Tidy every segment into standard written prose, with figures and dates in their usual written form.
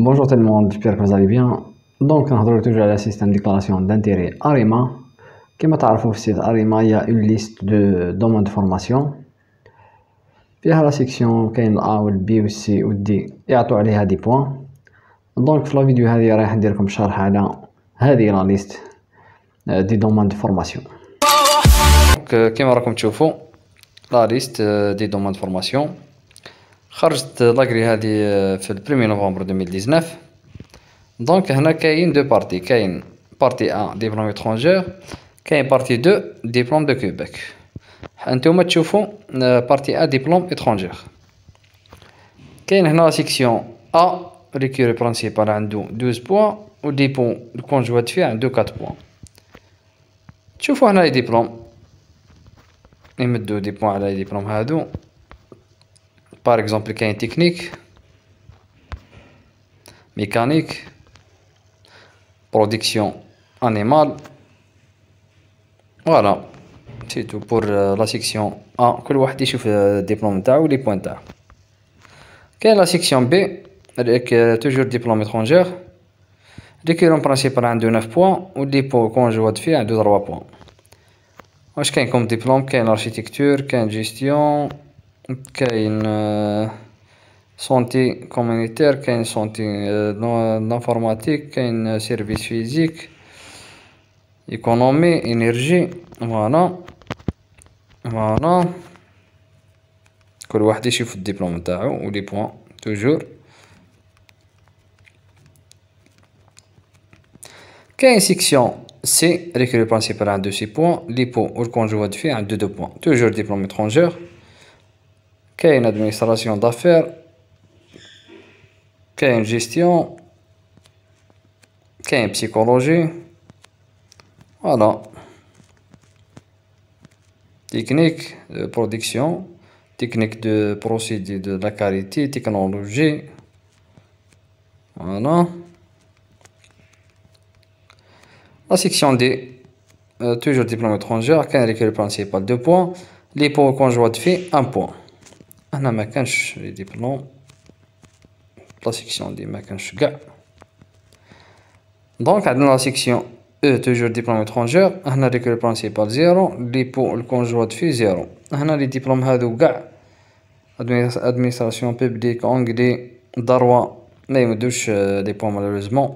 Bonjour tout le monde, j'espère que vous allez bien. Donc, on va toujours à le système de déclaration d'intérêt ARIMA. Comme vous savez, sur le site ARIMA, il y a une liste de domaines de formation. Puis, la section كاين A ou B ou C ou D يعطوا عليها des points. Donc, في la vidéo هذه راح ندير لكم شرح على هذه la liste des domaines de formation. Donc, كما راكم تشوفوا la liste des domaines de formation. خرجت لاغري هذه في 1 نوفمبر 2019. دونك هنا كاين دو بارتي، كاين بارتي 1 ديبلوم étranger، كاين بارتي 2 ديبلوم دو كيبيك. هانتوما تشوفوا بارتي 1 ديبلوم étranger. كاين هنا سيكسيون A ريكيري برينسيبال عنده 12 بوان و ديبون الكونجوات فيه عنده 4 بوان. تشوفوا هنا لي ديبلوم يمدوا دي بوان على لي ديبلوم هادو. Par exemple, كاين technique, mécanique, production animale. Voilà, c'est tout pour la section A. كل واحد يشوف الدبلوم نتاعو لي بوين تاعو. كاين la section B avec toujours diplôme étranger. L'équivalent principal عنده 9 بوان و لي بو كونجوات فيه عنده 3 بوان. واش كاين كوم دبلوم؟ كاين اركيتكتور، كاين جيستيون، كاين سونتي كومونيتير، كاين سونتي لانفورماتيك، كاين سيرفيس فيزيك، ايكونومي، انرجي. فوالا كل واحد يشوف الدبلوم نتاعو و لي بوين توجور. كاين سيكسيون سي ريكري برينسيبال عنده 6 بوين، لي بو و الكونجوات فيه عنده 2 بوين توجور دبلوم étranger. كاين ادمينستراسيون دافير، كاين جيستيون، كاين بسيكولوجي. فوالا تكنيك دو برودكسيون، تكنيك دو بروسيدي دو لا كاليتي، تكنولوجي. فوالا لا سيكسيون دي توجور ديبلوم étranger. كاين ريكيري برينسيبال 2 بوين، لي بو كونجوات فيه 1 بوين. هنا ما كانش لي ديبلوم، لا سيكسيون دي ما كانش كاع. دونك عندنا لا سيكسيون او توجور ديبلوم étranger. هنا ريكيري برينسيبال 0، لي بو الكونجوات فيه 0. هنا لي ديبلوم هادو كاع ادمينستراسيون بوبليك، اونغلي، دروا ما يمدوش لي بوين مالوريزمون.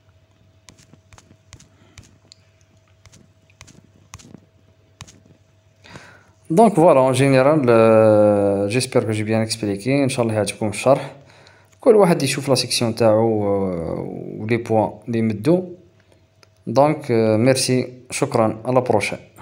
دونك فوالا ان جينيرال جيسبر كو جي بيان اكسبليكي. ان شاء الله يعجبكم الشرح. كل واحد يشوف لا سيكسيون تاعو و لي بوين لي مدو. دونك ميرسي، شكرا، على بروشين.